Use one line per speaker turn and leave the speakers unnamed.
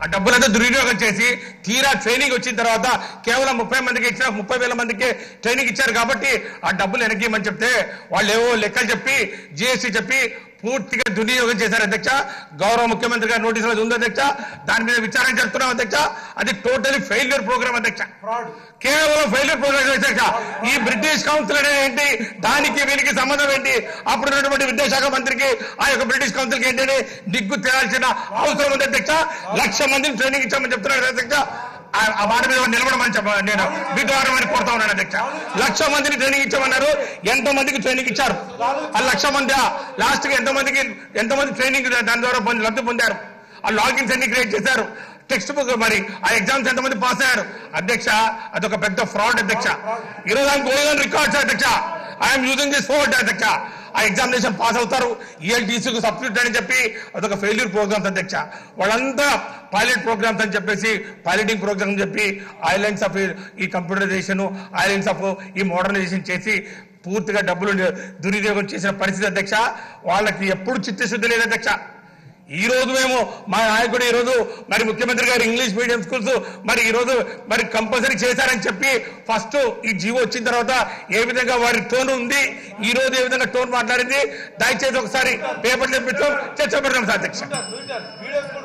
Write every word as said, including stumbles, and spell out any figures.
ఆ డబ్బులంతా దుర్వినియోగం చేసి తీరా ట్రైనింగ్ వచ్చిన తర్వాత కేవలం ముప్పై మందికి ఇచ్చిన ముప్పై వేల మందికి ట్రైనింగ్ ఇచ్చారు కాబట్టి ఆ డబ్బులు వెనక్కిమని చెప్తే వాళ్ళు ఏవో లెక్కలు చెప్పి జిఎస్టీ చెప్పి పూర్తిగా దుర్వినియోగం చేశారు అధ్యక్ష. గౌరవ ముఖ్యమంత్రి గారి నోటీసులు ఉంది అధ్యక్ష, దాని మీద విచారణ జరుపుతున్నాం అధ్యక్ష. అది టోటలీ ఫెయిల్యూర్ ప్రోగ్రామ్ అధ్యక్ష, కేవలం ఫెయిల్యూర్ ప్రోగ్రామ్ అధ్యక్ష. ఈ బ్రిటిష్ కౌన్సిల్ అనేది ఏంటి, దానికి వీరికి సంబంధం ఏంటి, అప్పుడు ఉన్నటువంటి విద్యాశాఖ మంత్రికి ఆ యొక్క బ్రిటిష్ కౌన్సిల్కి ఏంటని దిగ్గు తేల్చిన అవసరం ఉంది అధ్యక్ష. లక్ష మందిని ట్రైనింగ్ ఇచ్చామని చెప్తున్నారు అధ్యక్ష. ఆ వారి మీద నిలబడమని చెప్ప నేను మీ ద్వారా కోరుతా ఉన్నాను అధ్యక్ష. లక్ష మందిని ట్రైనింగ్ ఇచ్చామన్నారు, ఎంతో మందికి ట్రైనింగ్ ఇచ్చారు? ఆ లక్ష మంది లాస్ట్ కి ఎంతమందికి ఎంతమంది ట్రైనింగ్ దాని ద్వారా లబ్ధి పొందారు? ఆ లాగిన్స్ ఎన్ని క్రియేట్ చేశారు? టెక్స్ట్ బుక్ మరి ఆ ఎగ్జామ్స్ ఎంతమంది పాస్ అయ్యారు? అధ్యక్ష అదొక పెద్ద ఫ్రాడ్ అధ్యక్ష. ఈరోజు ఆయన గోల్డెన్ రికార్డ్స్ అధ్యక్ష. ఐఎమ్ యూజింగ్ దిస్ ఫోర్ట్ అధ్యక్ష. ఆ ఎగ్జామినేషన్ పాస్ అవుతారు, ఈఎల్టీసీకి సబ్స్టిట్యూట్ అని చెప్పి అదొక ఫెయిల్యూర్ ప్రోగ్రామ్స్ అధ్యక్ష. వాళ్ళంతా పైలట్ ప్రోగ్రామ్స్ అని చెప్పేసి పైలటింగ్ ప్రోగ్రామ్ చెప్పి ఐలాండ్స్ ఆఫ్ ఈ కంప్యూటరైజేషన్, ఐలాండ్స్ ఆఫ్ ఈ మోడర్నైజేషన్ చేసి పూర్తిగా డబ్బులు దుర్వినియోగం చేసిన పరిస్థితి అధ్యక్ష. వాళ్ళకి ఎప్పుడు చిత్తశుద్ధి లేదు అధ్యక్ష. ఈ రోజు మేము మా నాయకుడు ఈ రోజు మరి ముఖ్యమంత్రి గారు ఇంగ్లీష్ మీడియం స్కూల్స్ మరి ఈ రోజు మరి కంపల్సరీ చేశారని చెప్పి ఫస్ట్ ఈ జీవో వచ్చిన తర్వాత ఏ విధంగా వారి టోన్ ఉంది, ఈ రోజు ఏ విధంగా టోన్ మాట్లాడింది, దయచేసి ఒకసారి పేపర్ తెప్పించాం చర్చ పెడతాం సార్ అధ్యక్ష.